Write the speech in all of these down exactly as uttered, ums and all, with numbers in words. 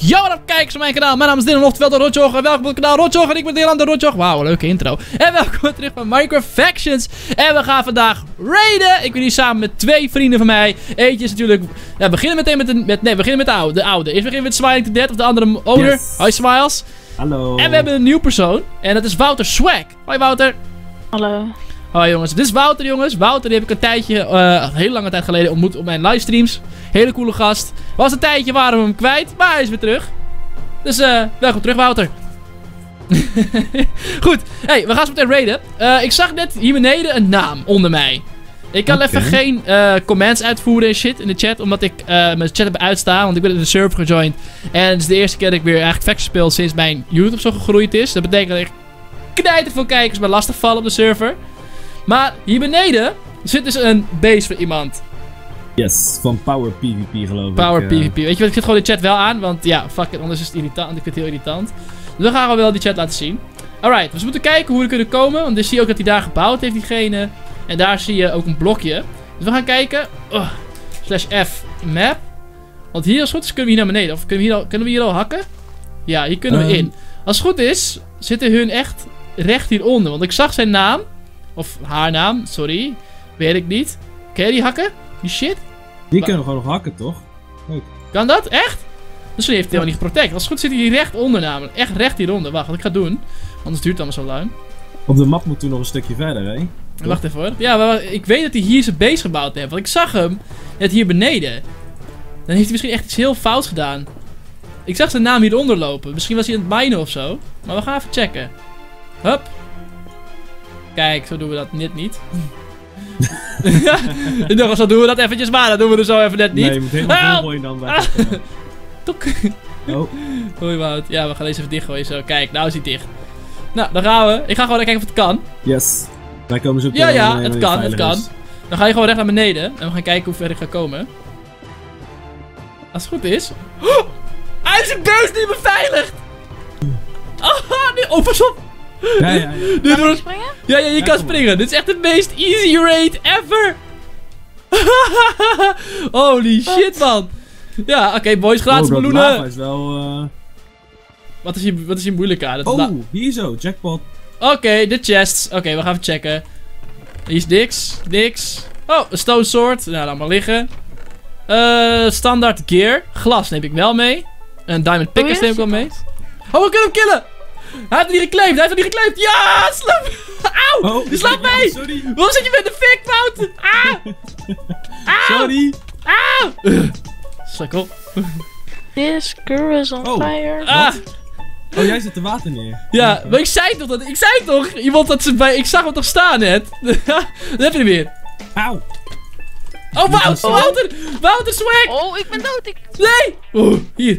Yo, wat up kijkers van mijn kanaal. Mijn naam is Dylan, oftewel de Rotjoch. En welkom op het kanaal Rotjoch. En ik ben Dylan de Rotjoch. Wauw, leuke intro. En welkom terug bij Minecraft Factions. En we gaan vandaag raiden. Ik ben hier samen met twee vrienden van mij. Eentje is natuurlijk... Ja, we beginnen meteen met de... Met, nee, we beginnen met de oude. De oude. Eerst beginnen we met Smiling to Death of de andere owner. Yes. Hoi Smiles. Hallo. En we hebben een nieuw persoon. En dat is Wouter Swag. Hoi Wouter. Hallo. Hoi jongens, dit is Wouter jongens. Wouter die heb ik een tijdje, uh, een hele lange tijd geleden ontmoet op mijn livestreams. Hele coole gast. Was een tijdje waren we hem kwijt, maar hij is weer terug. Dus uh, welkom terug Wouter. Goed, hey, we gaan zo meteen raiden. Uh, ik zag net hier beneden een naam onder mij. Ik kan Okay. even geen uh, commands uitvoeren en shit in de chat, omdat ik uh, mijn chat heb uitstaan, want ik ben in de server gejoined. En het is de eerste keer dat ik weer eigenlijk Factions speel sinds mijn YouTube zo gegroeid is. Dat betekent dat ik knijter veel kijkers bij lastig vallen op de server. Maar hier beneden zit dus een base voor iemand. Yes, van Power PvP geloof ik. Power uh, PvP. Weet je wat, ik zet gewoon de chat wel aan, want ja, fuck it, anders is het irritant. Ik vind het heel irritant. Dus dan gaan we wel die chat laten zien. Alright, dus we moeten kijken hoe we kunnen komen, want dan zie je ook dat hij daar gebouwd heeft, diegene. En daar zie je ook een blokje. Dus we gaan kijken. Oh, slash F map. Want hier als het goed is kunnen we hier naar beneden. Of kunnen we hier al, kunnen we hier al hakken? Ja, hier kunnen we Um. in. Als het goed is, zitten hun echt recht hieronder. Want ik zag zijn naam. Of haar naam, sorry. Weet ik niet. Kan jij die hakken? Die shit? Die kunnen we gewoon nog hakken, toch? Leuk. Kan dat? Echt? Misschien heeft hij helemaal niet geprotect. Als het goed zit hij hier recht onder namelijk. Echt recht hieronder. Wacht, wat ik ga doen. Anders duurt het allemaal zo lang. Op de map moet toen nog een stukje verder, hè? Wacht even hoor. Ja, maar ik weet dat hij hier zijn base gebouwd heeft. Want ik zag hem net hier beneden. Dan heeft hij misschien echt iets heel fouts gedaan. Ik zag zijn naam hieronder lopen. Misschien was hij aan het minen of zo. Maar we gaan even checken. Hup. Kijk, zo doen we dat net niet. Ik dacht, zo doen we dat eventjes, maar dat doen we er zo even net niet. Nee, je moet helemaal Help! volgooien dan bij. Ah. Tok. Oh, Hoi Wout. Ja, we gaan deze even dichtgooien zo. Kijk, nou is hij dicht. Nou, dan gaan we. Ik ga gewoon kijken of het kan. yes. Wij komen zo op Ja, de- ja, wanneer het het kan, het veilig kan. is. Dan ga je gewoon recht naar beneden. En we gaan kijken hoe ver ik ga komen. Als het goed is. Oh, hij is zijn base niet beveiligd! Ah, nee, oh, pas op! Ja, ja, ja. Dit Kan wordt... ik springen? Ja, ja, je Ja, kan kom maar. springen. Dit is echt de meest easy raid ever! Holy shit, man! Ja, oké, boys, gratis Oh, dat balloenen! lava is wel... uh, Wat is hier, wat is hier moeilijk aan? Dat la- Oh, hier zo, jackpot. Oké, de chests. Oké, we gaan even checken. Hier is niks. Niks. Oh, een stone sword. Nou, laat maar liggen. Eh, standaard gear. Glas neem ik wel mee. Een diamond pickers Oh, neem ik ja, wel zit mee. Oh, we kunnen hem killen! Hij heeft er niet geclaimd. Hij heeft er niet geclaimd. Ja, slap! Auw! Oh, Je slaat ja, mee! Sorry. Waarom zit je met de fik, Wout? Ah! Auw! Sorry. Auw! Sukkel. This girl is on Oh. fire. Ah! Oh, jij zet de water neer. Ja, maar ik zei toch dat... Ik zei toch? Iemand dat ze bij... Ik zag hem toch staan net? Dan heb je hem weer. Auw. Oh, Wout! Oh. Wouter! Wouter Swag! Oh, ik ben dood. Ik... Nee! Oeh, hier.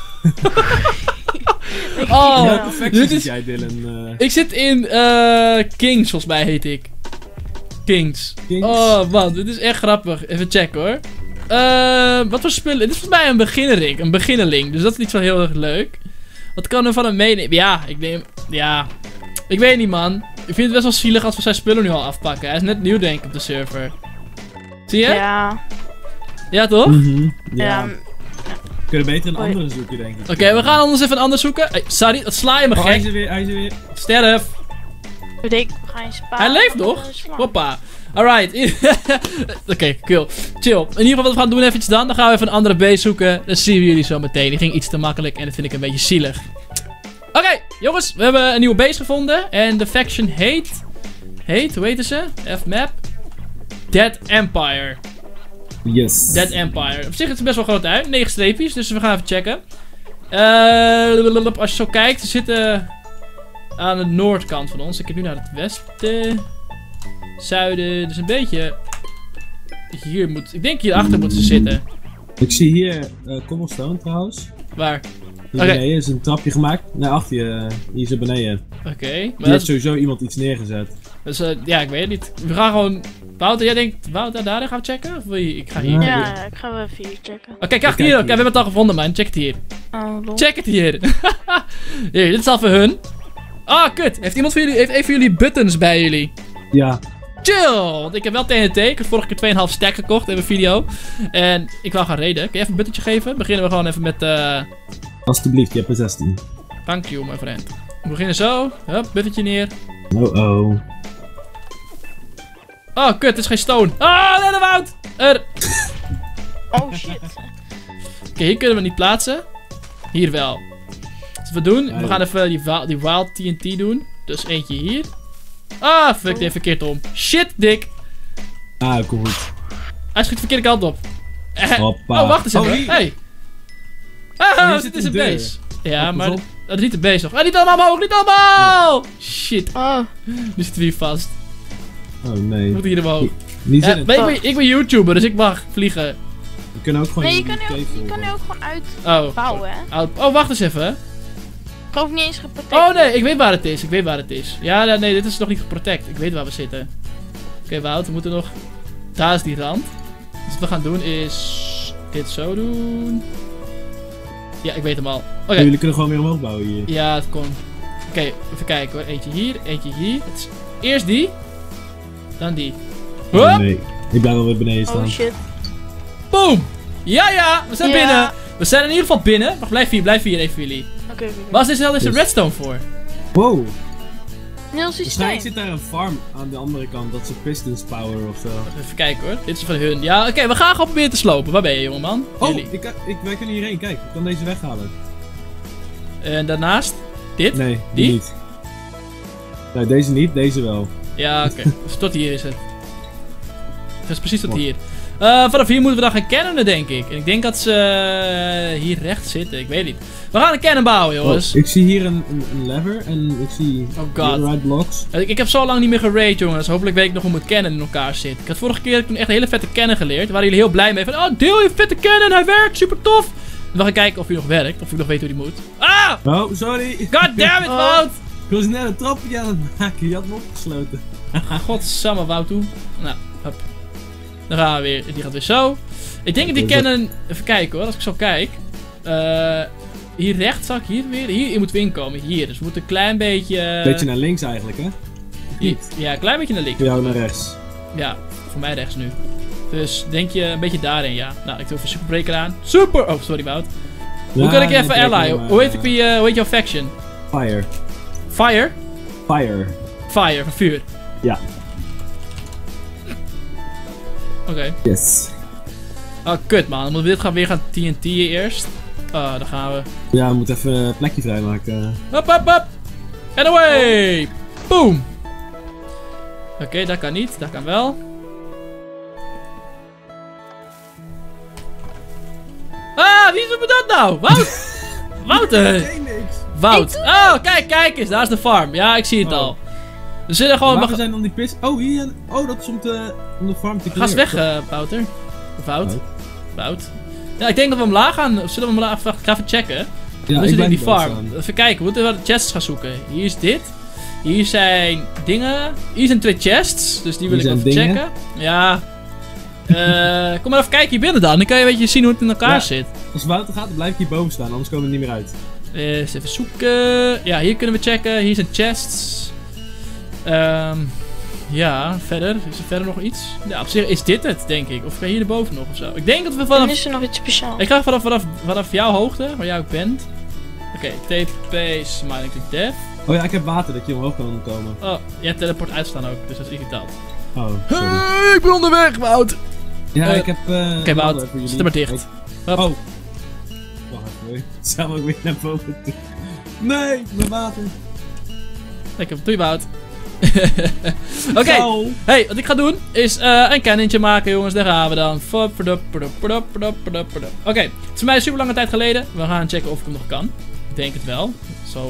ik Oh, Ja, ja. perfect dit zit is- jij, Dylan. uh, Ik zit in eh Kings, volgens mij heet ik. Kings. Kings. Oh man, dit is echt grappig. Even checken hoor. Eh, wat voor spullen? Dit is volgens mij een beginnerik, een beginnerling. Dus dat is niet zo heel erg leuk. Wat kan er van hem meenemen? Ja, ik neem... Ja. Ik weet niet man. Ik vind het best wel zielig als we zijn spullen nu al afpakken. Hij is net nieuw denk ik op de server. Zie je? Ja, Ja. toch? mhm, Ja. Ja. We kunnen beter een Hoi. andere zoeken, denk ik. Oké, we gaan anders even een ander zoeken. Hey, sorry, dat sla je me Oh, hij is gek. er weer, hij is er weer. Sterf. Ik denk, we gaan je sparen. Hij leeft van nog? de slang. Hoppa. Alright. Oké, cool. Chill. In ieder geval wat we gaan doen eventjes dan. Dan gaan we even een andere base zoeken. Dan zien we jullie zo meteen. Die ging iets te makkelijk en dat vind ik een beetje zielig. Oké, jongens. We hebben een nieuwe base gevonden. En de faction heet... Heet, hoe heet ze? F-map. Dead Empire. Yes. Dead Empire. Op zich is het best wel groot uit. negen streepjes. Dus we gaan even checken. Eh, als je zo kijkt. Ze zitten aan de noordkant van ons. Ik heb nu naar het westen. Zuiden. Dus een beetje... Hier moet... Ik denk hierachter moeten ze zitten. Ik zie hier uh, cobblestone trouwens. Waar? Hier Oké. beneden is een trapje gemaakt. Nee, achter je. uh, Hier zo beneden. Oké. Hier Maar dat heeft is... sowieso iemand iets neergezet. Dus, eh, ja, ik weet het niet. We gaan gewoon... Wouter, jij denkt... Wouter, daar gaan we checken? Of wil je... Ik ga hier... Ja. Oké, Ja, ik ga wel even hier checken. kijk Kijk hier. hier. Oké, we hebben het al gevonden, man. Check het hier. Oh, lol. Check het hier. Hier, dit is al voor hun. Ah, kut. Heeft iemand van jullie... Heeft een van jullie buttons bij jullie? Ja. Chill! Want ik heb wel T N T. Ik heb vorige keer twee komma vijf stack gekocht in mijn video. En ik wou gaan raiden. Kun je even een buttentje geven? Beginnen we gewoon even met... eh Alsjeblieft, je hebt er zestien. Thank you, my friend. We beginnen zo. Hup, buffetje neer. Oh oh. Oh, kut, het is geen stone. Ah, nee, de woud! Er. Oh shit. Oké, hier kunnen we niet plaatsen. Hier wel. Wat we doen, Ja, we gaan even die, wa- die wild T N T doen. Dus eentje hier. Ah, fuck, ik deed verkeerd om. Shit, dik. Ah, kom goed. Hij schiet de verkeerde kant op. Eh, Hoppa. Oh, wacht eens Oh, even. hier. Hey. Ah, Oh, hier dit zit is een een deur. base. Ja, Pas maar op. dat is niet de base nog. Ah, niet allemaal omhoog, niet allemaal! Shit, Oh. nu zitten we hier vast. Oh We nee. moeten hier omhoog. Niet Ja, zin maar ik, ben, ik ben YouTuber, dus ik mag vliegen. We kunnen ook gewoon Nee, je in kan die nu ook, cave je kan nu volgen. ook gewoon Oh. uitbouwen, hè? Oud- Oh, wacht eens even. Ik geloof niet eens geprotect. Oh nee, ik weet waar het is. Ik weet waar het is. Ja, nee, nee, dit is nog niet geprotect. Ik weet waar we zitten. Oké, okay, Wout, we moeten nog... Daar is die rand. Dus wat we gaan doen is... Dit zo doen. Ja, ik weet hem al. Oké. Oh, jullie kunnen gewoon weer omhoog bouwen hier. Ja, het kon. Oké, even kijken hoor. Eentje hier, eentje hier. Het is eerst die. Dan die. Oh, Hup! nee. Ik blijf wel weer beneden staan. Oh shit. Boom! Ja, ja, we zijn Ja. binnen. We zijn in ieder geval binnen. Wacht, blijf hier, blijf hier even jullie. Oké, oké. Waar is dit is een Dus- redstone voor? Wow. Heel Waarschijnlijk systeem. zit daar een farm aan de andere kant. Dat ze pistons power of zo. Even kijken hoor. Dit is van hun. Ja, oké, we gaan gewoon proberen te slopen. Waar ben je, jongeman? Oh, Jullie. ik, kan- ik, wij kunnen hierheen. Kijk, ik kan deze weghalen. En daarnaast? Dit? Nee, Die? die niet. Nee, deze niet, deze wel. Ja, oké. Dus tot hier is het. Het is precies tot Oh. hier. Eh, vanaf hier moeten we dan gaan cannonnen, denk ik. En ik denk dat ze eh, hier rechts zitten. Ik weet niet. We gaan een cannon bouwen, jongens. Oh, ik zie hier een, een, een lever en ik zie Oh god. right blocks. Ik, ik heb zo lang niet meer geraid, jongens. Hopelijk weet ik nog hoe mijn cannon in elkaar zit. Ik had vorige keer toen echt een hele vette cannon geleerd. Daar waren jullie heel blij mee. Van, oh, deel je vette cannon. Hij werkt. Super tof. We gaan kijken of hij nog werkt. Of ik nog weet hoe die moet. Ah! Oh, sorry. God damn it, Oh. Wout! Ik was net een trapje aan het maken. Je had hem opgesloten. Godsamme, Wout toe. Nou, hop. Dan gaan we weer. Die gaat weer zo. Ik denk dat die Oké, zo- cannon... Even kijken hoor, als ik zo kijk. Eh... Hier rechts, zag ik hier weer. Hier, hier moeten we inkomen. Hier. Dus we moeten een klein beetje... Beetje naar links eigenlijk, hè? Hier. Ja, een klein beetje naar links. Voor jou naar rechts. Ja, voor mij rechts nu. Dus denk je een beetje daarin, ja. Nou, ik doe even Superbreaker aan. Super! Oh, sorry, Wout. Hoe Ja, kan ik je even dat trek ally? ik maar, Hoe heet, eh, ik wie, eh, hoe heet jouw faction? Fire. Fire? Fire. Fire, van vuur. Ja. Oké. Yes. Oh, kut man. Dan moeten we dit gaan weer gaan T N T'en eerst. Oh, daar gaan we. Ja, we moeten even een plekje vrijmaken. Hop, hop, hop. And away! Boom! Oké, okay, dat kan niet. Dat kan wel. Ah, wie is dat nou? Wout! Wouter! Nee, niks. Wout! Oh, kijk, kijk eens. Daar is de farm. Ja, ik zie het Oh. al. We zitten gewoon... Waar mag- zijn dan die pist? Oh, hier. Oh, dat is om, te, om de farm te Ga eens clearen. weg, uh, Wouter. Of Wout. Wout. Wout. Ja, ik denk dat we omlaag gaan. Of zullen we omlaag... Wacht, ik ga even checken. Ja, We ik zitten in blijf die hier farm. staan. Even kijken, we moeten wel de chests gaan zoeken. Hier is dit. Hier zijn dingen. Hier zijn twee chests, dus die wil Hier ik zijn even dingen. checken. Ja. Eh, kom maar even kijken hier binnen dan. Dan kan je een beetje zien hoe het in elkaar Ja. zit. Als Wouter gaat, dan blijf ik hier boven staan, anders komen we er niet meer uit. Eens even zoeken. Ja, hier kunnen we checken. Hier zijn chests. Ehm ja, verder. Is er verder nog iets? Ja, op zich is dit het, denk ik. Of kan hier erboven nog of zo? Ik denk dat we Dan vanaf... is er nog iets speciaals. Ik ga vanaf, vanaf, vanaf jouw hoogte, waar jij ook bent. Oké, T P Smiling to Death. Oh ja, ik heb water dat je omhoog kan komen. Oh, jij hebt teleport uitstaan ook, dus dat is irritant. Oh, sorry. Hey, ik ben onderweg, Wout! Ja, Eh, ik heb... eh, Oké, Wout, water voor jullie. zit er maar dicht. Ik- Hop. Oh. Wacht even, hoor. Zou ook weer naar boven toe. Nee, mijn water. Lekker, doei Wout. Oké, Zo. hey, wat ik ga doen is eh, een cannonje maken, jongens. Daar gaan we dan. Oké, het is voor mij een super lange tijd geleden. We gaan checken of ik hem nog kan. Ik denk het wel. Zo.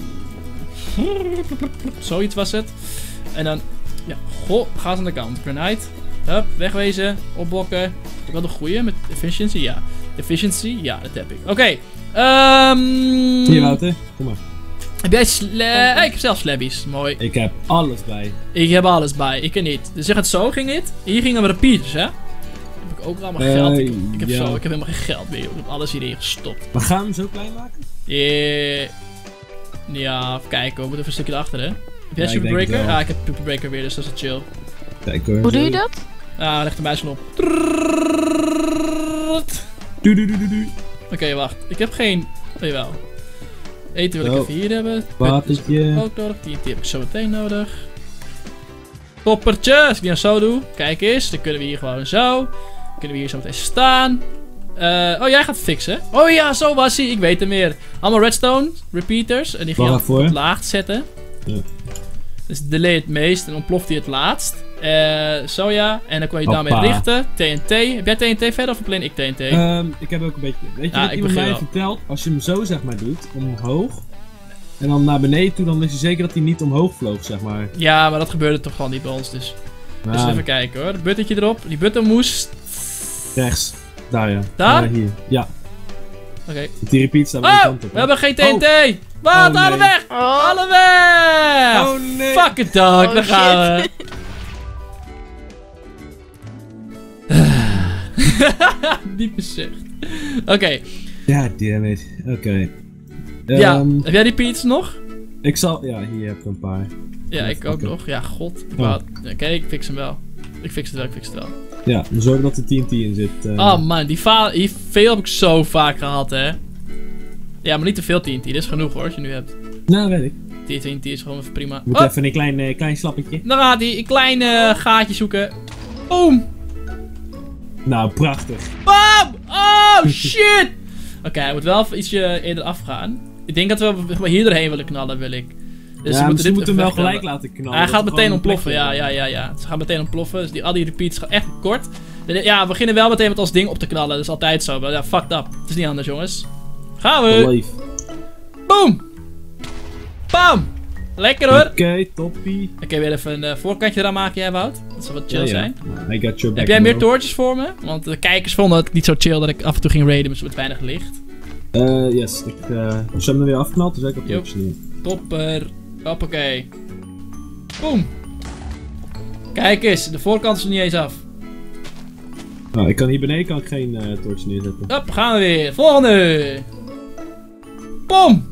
Zoiets was het. En dan, ja, goh, gaas aan de kant. Granite. Hup, wegwezen. Opblokken. Heb ik wel de goede met efficiency? Ja. Efficiency? Ja, dat heb ik. Oké. Ehm Hier, Wouter. Kom maar. heb jij sla... Hey, ik heb zelf slabbies. Mooi. Ik heb alles bij. Ik heb alles bij. Ik er niet. Dus zeg het zo ging het. Hier gingen we repeaters, hè? Heb ik ook allemaal Eh, geld. Ik, ik heb ja. zo, ik heb helemaal geen geld meer. Ik heb alles hierin gestopt. Maar gaan we hem zo klein maken? Yeah. Ja, even kijken. We moeten even een stukje erachter, hè? Heb jij Ja, ik denk het Superbreaker? wel. Ah, ik heb Superbreaker weer, dus dat is chill. Kijk hoor. Hoe doe zo. je dat? Ah, leg de muis op. Doe, doe, doe, doe, doe. Oké, wacht. Ik heb geen Jawel. Eten wil ik Oh. even hier hebben. Watertje. Ook nodig. Die heb ik zo meteen nodig. Toppertje. Als ik die nou zo doe. Kijk eens. Dan kunnen we hier gewoon zo. Dan kunnen we hier zo meteen staan. Uh, oh, jij gaat fixen. Oh ja, zo was hij. Ik weet hem weer. Allemaal redstone repeaters. En die ga je Waarvoor? op het laagst zetten. Ja. Dus delay het meest en ontploft hij het laatst. Uh, zo ja. En dan kan je daarmee Hoppa. richten. T N T. Heb jij T N T verder of alleen ik T N T? Um, ik heb ook een beetje... Weet je Ja, wat ik iemand begin mij wel. vertelt? Als je hem zo zeg maar doet, omhoog. En dan naar beneden toe, dan is je zeker dat hij niet omhoog vloog, zeg maar. Ja, maar dat gebeurde toch gewoon niet bij ons. Dus, dus Nou, even kijken hoor. Het buttertje erop. Die button moest... rechts. Daar ja. Daar? Ja, hier. Ja. Oké. Okay. Die repeat staat aan Oh! de kant op. We hebben geen T N T! Oh. Wat? Oh, Alle nee. weg! Oh, Alle weg! Oh nee! Fuck it dog, Oh, daar gaan we. Diepe zucht. Oké. Okay. Ja, damn it. Oké. Okay. Ja, Um, heb jij die pizza nog? ik zal... Ja, hier heb ik een paar. Ja, ik ook Oké. nog. Ja, god. Ik Oh. wou- Oké, ik fix hem wel. Ik fix het wel, ik fix het wel. Ja, dan zorg dat er T N T in zit. Uh, Oh man, die, fa- die veel heb ik zo vaak gehad, hè. Ja, maar niet te veel T N T. Dit is genoeg hoor, als je nu hebt. Nou, weet ik. T N T is gewoon even prima. Moet Oh, even een klein, uh, klein slappetje. dan gaat hij een klein uh, gaatje zoeken. Boom! Nou, prachtig. Bam! Oh shit! Oké, hij moet wel even ietsje eerder afgaan. Ik denk dat we zeg maar, hier doorheen willen knallen, wil ik. Dus ja, we moeten moeten hem dit wel even gelijk wegknallen. laten knallen. Hij dat gaat we meteen gewoon een ontploffen, ja, plekje ja, ja, ja. Ze gaan meteen ontploffen, dus die, al die repeats gaan echt kort. Ja, we beginnen wel meteen met ons ding op te knallen, dat is altijd zo. Maar ja, fucked up. Het is niet anders, jongens. Gaan hebben. we! Lief. Boom! Bam! Lekker hoor! Oké, Oké, toppie. weer even een uh, voorkantje eraan maken, jij Wout. Dat zou wat chill Ja, ja. zijn. I got your back, Heb jij meer bro. toortjes voor me? Want de kijkers vonden het niet zo chill dat ik af en toe ging raiden met weinig licht. Uh, yes, ik uh, ze hebben hem weer afgeknald, dus ik heb Yup. het niet. Topper. Hoppakee. Boom. Kijk eens, de voorkant is er niet eens af. Nou, ik kan hier beneden kan ik geen uh, torch neerzetten. Hop, gaan we weer. Volgende. Boom.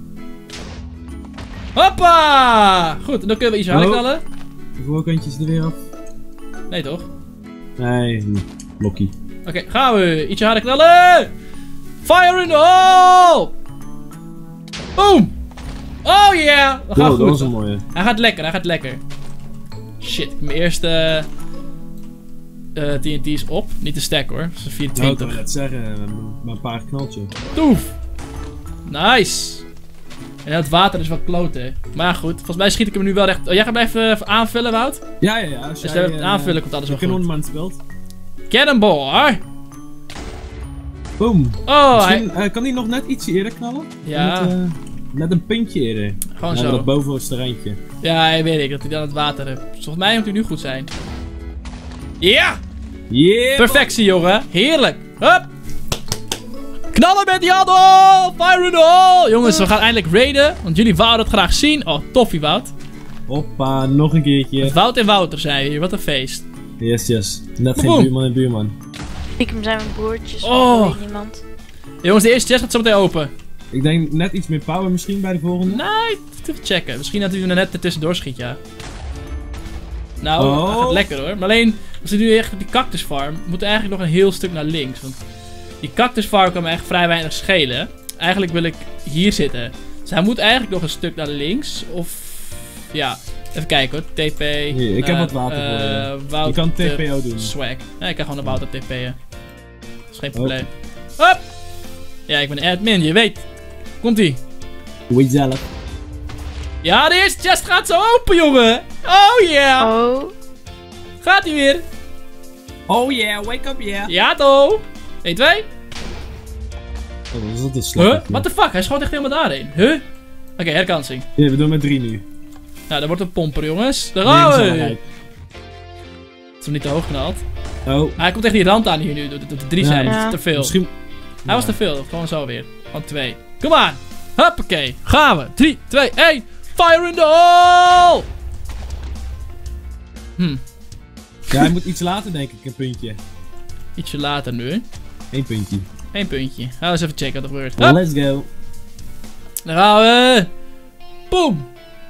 Hoppa. Goed, dan kunnen we iets harder Oh. knallen. De voorkantje is er weer af. Nee toch? Nee, hm, blokkie. Oké, gaan we. Ietsje harder knallen. Fire in the hole. Boom. Oh yeah. Dat gaat Wow, dat was goed. een mooie. Hij gaat lekker, hij gaat lekker. Shit, mijn eerste uh, T N T is op. Niet te stack hoor, dat is een Nou, ik vierentwintig. wil net zeggen, uh, maar een paar knaltje. Toef! Nice! En het water is wel kloten. Maar goed, volgens mij schiet ik hem nu wel recht. Oh, jij gaat blijven even aanvullen, Wout? Ja, ja, ja. Als Dus jij, we het uh, aanvullen komt alles de wel goed. kanonman speelt. Cannonball! Boom. Oh, hij... Misschien uh, kan hij nog net ietsje eerder knallen? Ja. Net, uh, net een puntje eerder. Gewoon Ja, zo. dat bovenste randje. Ja, weet ik, dat hij dan het water heeft. Volgens mij moet hij nu goed zijn. Ja! Yeah! Perfectie, jongen. Heerlijk. Hup! Knallen met die handel! Fire in the hole! Jongens, we gaan eindelijk raiden. Want jullie wouden het graag zien. Oh, toffie, Wout. Hoppa, nog een keertje. Wout en Wouter zijn we hier. Wat een feest. Yes, yes. Net Boom. geen buurman en buurman. stiekem zijn mijn broertjes, Oh. maar dat weet niemand. Jongens, de eerste chest gaat zo meteen open. Ik denk net iets meer power misschien bij de volgende. Nee, even checken. Misschien dat hij er net ertussendoor schiet, ja. Nou, Oh. dat gaat lekker hoor. Maar alleen, als we nu echt op die cactus farm, we moeten eigenlijk nog een heel stuk naar links. Want die cactus farm kan me echt vrij weinig schelen. Eigenlijk wil ik hier zitten. Dus hij moet eigenlijk nog een stuk naar links. Of, ja, even kijken hoor. T P. Hier, ik heb wat water voor je. Wouter Je kan T P O doen. Swag. Ja, ik kan gewoon een Wouter T P'en. Dat is geen Oh. probleem. Hop! Ja, ik ben admin, je weet. Komt-ie. Doe je zelf. Ja, de eerste chest gaat zo open, jongen. Oh yeah. Oh, Gaat hij weer? Oh yeah, wake up yeah. Ja, toch? één, twee. Oh, dat is dat een Huh? slag. What the fuck? Hij schoot echt helemaal daarheen. Huh? Oké, herkansing. Ja, we doen met drie nu. Nou, dat wordt een pomper, jongens. Daar gaan we. Linkszaligheid. Het is nog niet te hoog knalt. Oh, Hij komt echt die rand aan hier nu. Dat er drie Ja, zijn. ja. Dat is te veel. misschien... Hij was te veel. Gewoon zo weer. Gewoon twee. Kom aan. Hoppakee. Gaan we. drie, twee, één. Fire in the hole! Hm. Ja, hij moet iets later denk ik, een puntje. Ietsje later nu. Eén puntje. Eén puntje. Gaan we eens even checken wat er gebeurt. Hup. Let's go. Daar gaan we. Boom.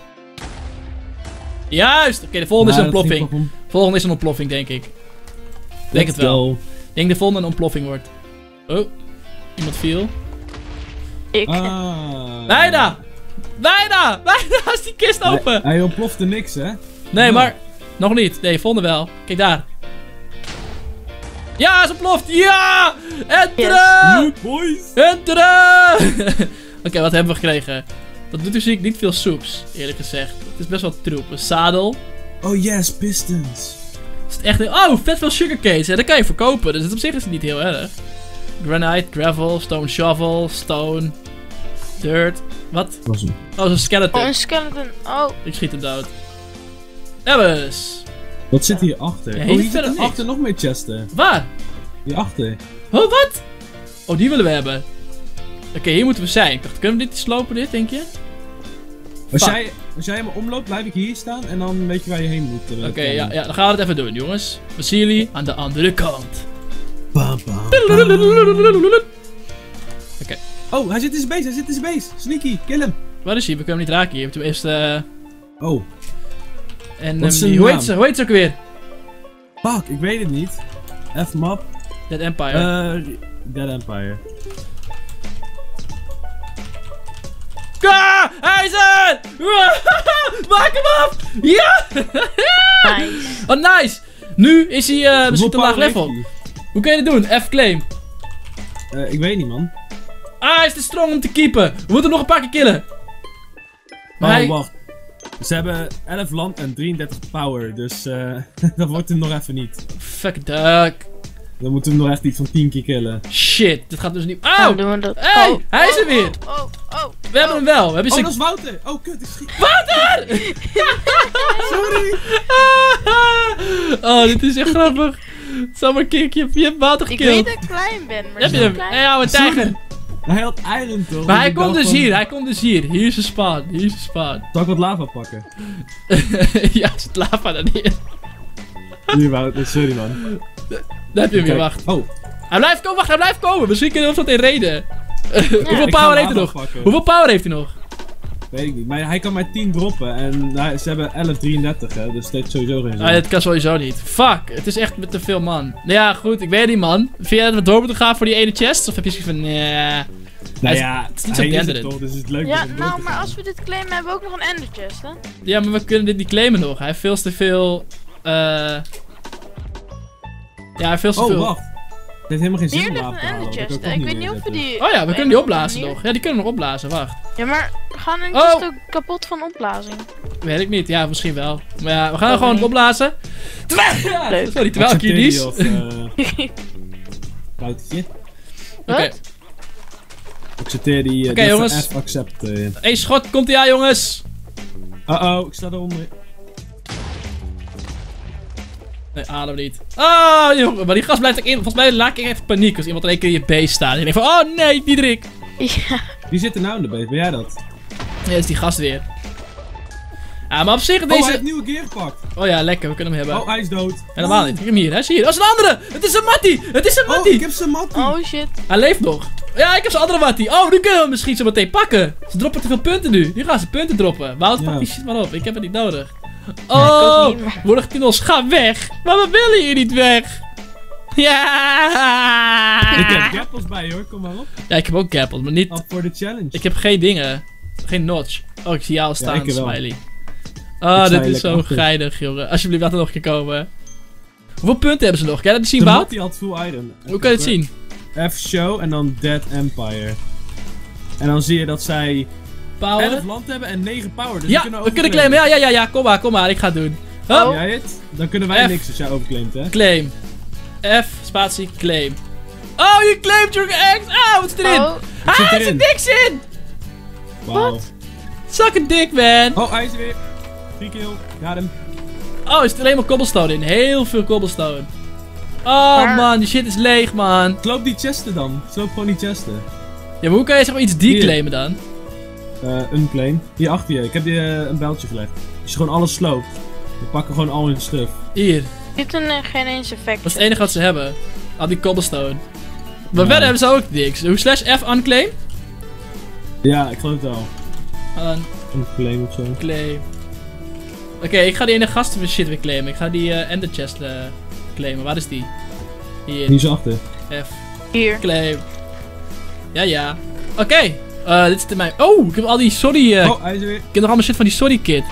Juist. Oké, de volgende Nou, is een dat ging ontploffing. toch om. Volgende is een ontploffing, denk ik. Denk Let's het wel. go. Ik denk de volgende een ontploffing wordt. Oh. Iemand viel. Ik. Ah. Bijna! Bijna! Bijna is die kist open! Hij, hij ontplofte niks, hè? Nee, Ja. maar... Nog niet. Nee, vonden wel. Kijk daar. Ja, ze ontploft! Ja! Enteren! Loot, boys! Enteren! Oké, wat hebben we gekregen? Dat doet dus niet veel soeps, eerlijk gezegd. Het is best wel troep. Een zadel. Oh yes, pistons. Is het echt... Oh, vet veel sugarcanes. Ja, dat kan je verkopen. Dus op zich is het niet heel erg. Granite, gravel, stone shovel, stone, dirt. Wat? Was hem. Oh, dat is een skeleton. Oh, een skeleton. Oh. Ik schiet hem dood. Ebbes. Wat zit hierachter? Ja, Oh, hier hier verder zitten achter nog meer chesten. Waar? Hierachter. Oh, wat? Oh, die willen we hebben. Oké, hier moeten we zijn. Ik dacht, kunnen we dit slopen, dit, denk je? Als Fuck. jij, als jij helemaal omloopt, blijf ik hier staan en dan weet je waar je heen moet. uh, Oké, komen. ja, ja, dan gaan we het even doen, jongens. We zien jullie aan de andere kant. Bam, bam, Oké, Oh, hij zit in zijn base, hij zit in zijn base. Sneaky, kill hem. waar is hij? We kunnen hem niet raken hier. We moeten eerst... eh Oh, en Wat is ehm, zijn die, hoe heet naam? ze? Hoe heet ze ook weer? fuck, ik weet het niet. F-map. Dead Empire. Eh, Dead Empire. Ka! Hij is er! Maak hem af! Ja! Nice. Oh, nice! Nu is hij eh misschien te Hoeveel laag power level. heeft Hoe kun je dit doen? F-claim. hij? Eh, ik weet niet, man. Ah, hij is te strong om te keepen. We moeten hem nog een paar keer killen. Maar Oh, hij... wacht. Ze hebben elf land en drieëndertig power, dus eh dat wordt hem nog even niet. Fuck duck. Dan moeten we hem nog echt iets van tien keer killen. Shit, dit gaat dus niet... Oh, Auw! doen we dat. Hey, oh, hij is er oh, weer. Oh, oh, oh. We hebben hem wel. We hebben Oh, zijn... dat is Wouter! Oh, kut, ik schiet. Water! Sorry! Oh, dit is echt grappig. Zomaar kick, je, je hebt water Ik gekild. weet dat ik klein ben, maar Heb je zo hem? klein. Hé, ouwe tijger. Hij had iron toch? Maar Dus hij ik komt dacht dus van, hier, hij komt dus hier. Hier is zijn spawn, hier is zijn spawn. Zal ik wat lava pakken? Ja, zit lava daar neer. Hier, Wouter, sorry man. Daar heb je hem weer, Kijk. wacht. Oh, Hij blijft komen, wacht, hij blijft komen. Misschien kunnen we hem zo meteen reden. Hoeveel ik ga power heeft hij lava nog? pakken. Hoeveel power heeft hij nog? Weet ik niet. Maar hij kan maar tien droppen en hij- ze hebben elf drieëndertig hè, dus dat heeft sowieso geen zin. Ah, dat kan sowieso niet. Fuck, het is echt met te veel man. Nou ja, goed, ik weet niet man. Vind jij dat we door moeten gaan voor die ene chest? Of heb je zoiets van, nee. nou ja, het is niet zo hij is het denderend. toch, dus het is leuk Ja, om door nou, te maar gaan. als we dit claimen, hebben we ook nog een ender chest, hè? Ja, maar we kunnen dit niet claimen nog. Hij heeft veel te veel... eh Ja, hij heeft veel te Oh, veel... wacht. Het heeft helemaal geen zin Hier om ligt lava een te halen. ender want chest. kan hè? ook Ik weet niet of we neerzetten. die... Oh ja, we op kunnen een die of andere opblazen manier- nog. Ja, die kunnen we nog opblazen, wacht. Ja, maar gaan een Oh. chest ook kapot van opblazing? Weet ik niet, ja, misschien wel. Maar ja, we gaan hem Oh, gewoon nee. opblazen. Terwijl... Leuk. Sorry, terwijl ik hier Accepteer nies. die of, eh, Woutertje. Oké. Wat? Accepteer die. eh, Oké, die jongens. F accept. eh. Eén schot, komt hij aan, jongens. Uh-oh, ik sta eronder. Nee, adem niet. Oh, jongen, maar die gast blijft ook in. Volgens mij laat ik echt paniek als iemand in één keer in je base staat. En je denkt van, oh nee, Diederik. Ja. Wie zit er nou in de base? Ben jij dat? Nee, dat is die gast weer. Ja, maar op zich Oh, hij deze... heeft nieuwe gear gepakt. Oh ja, lekker, we kunnen hem hebben. Oh, hij is dood. Helemaal niet, ik heb hem hier, hè, zie je. Dat is een andere! Het is een Mattie! Het is een Oh, Mattie! ik heb zijn mat. Oh shit. Hij leeft nog. Ja, ik heb zijn andere Mattie. Oh, nu kunnen we hem misschien zo meteen pakken. Ze droppen te veel punten nu. Nu gaan ze punten droppen. Wout, Ja. pak die shit maar op. Ik heb het niet nodig. ik Oh, ook niet, maar- Worgtunnels, ga weg. Maar we willen hier niet weg. Ja! Ik heb gappels bij hoor, kom maar op. Ja, ik heb ook gappels, maar niet... Up voor de challenge. Ik heb geen dingen. Geen notch. Oh, ik zie jou al staan, ik wel. Smiley. Ik Oh, sta dit hier is zo lekker achter. geinig, jongen. Alsjeblieft, laat er nog een keer komen. Hoeveel punten hebben ze nog? Kan je dat zien, de Wout? mat die had full iron. Hoe kan je het zien? F show en dan Dead Empire. En dan zie je dat zij Power? elf land hebben en negen power. Dus Ja, we kunnen we kunnen claimen. Ja, ja, ja, ja. Kom maar, kom maar. Ik ga het doen. Hup. Oh. Jij het? Dan kunnen wij F. niks als jij overclaimt, hè? Claim. F, spatie, claim. Oh, je claimt your ex. Ah, wat is erin? Oh, Ah, zit er zit erin. niks in. Wauw. Suck a dick, man. Oh, hij is er weer. Drie kill. Ja, hem. Oh, er zit alleen maar cobblestone in. Heel veel cobblestone. Oh, Maar- man. Die shit is leeg, man. Sloop die chesten dan. Sloop gewoon die chesten. Ja, maar hoe kan je zeg maar iets declaimen dan? Eh, unplane. Hier achter je. Ik heb je eh, een bijltje gelegd. Als je gewoon alles sloopt, dan pakken gewoon al hun stuff. Hier. dit is een, geen eens effect. Dat is het enige wat ze hebben. Al die cobblestone. Maar Ja. verder hebben ze ook niks. Hoe slash F unclaim? Ja, ik geloof het wel. Unclaim. Unplane of zo. Oké, ik ga die ene gasten shit weer claimen. Ik ga die eh, ender chest eh, claimen. Waar is die? Hier. Hier zo achter. F. Hier. Claim. Ja, ja. Oké. Uh, dit is de mijn... Oh, ik heb al die sorry... Uh, Oh, hij is er weer. Ik heb nog allemaal shit van die sorry kit.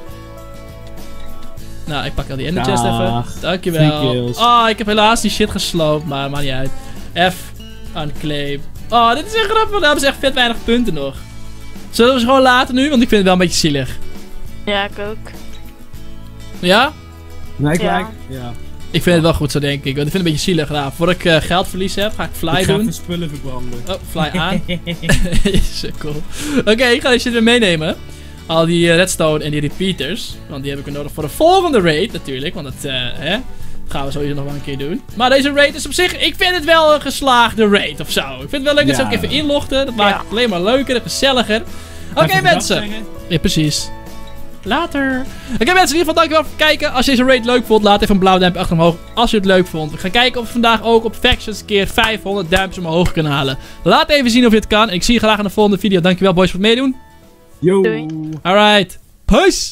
Nou, ik pak al die ender chest even. Dag. Dankjewel. Three kills. Oh, ik heb helaas die shit gesloopt, maar maakt niet uit. F, unclaim. Oh, dit is echt grappig. Daar hebben ze echt vet weinig punten nog. Zullen we ze gewoon laten nu? Want ik vind het wel een beetje zielig. Ja, ik ook. Ja? Nee, ik Ja. lijk. Ja. Ik vind het wel goed zo, denk ik. Want ik vind het een beetje zielig. Nou, voordat ik uh, geldverlies heb, ga ik fly Ik ga doen. even spullen verbranden. Oh, fly aan. Sukkel. Oké, okay, ik ga die shit weer meenemen. Al die uh, redstone en die repeaters. Want die heb ik er nodig voor de volgende raid natuurlijk. Want dat uh, hè, gaan we sowieso nog wel een keer doen. Maar deze raid is op zich... Ik vind het wel een geslaagde raid of zo. Ik vind het wel leuk dat ze Ja. ook even inlogden. Dat maakt Ja. het alleen maar leuker en gezelliger. Oké Even mensen. dag zeggen. Ja, precies. Later. Oké mensen, in ieder geval dankjewel voor het kijken. Als je deze raid leuk vond, laat even een blauw duimpje achter omhoog als je het leuk vond. We gaan kijken of we vandaag ook op Factions een keer vijfhonderd duimpjes omhoog kunnen halen. Laat even zien of je het kan. En ik zie je graag in de volgende video. Dankjewel boys voor het meedoen. Yo. Doei. Alright. Peace.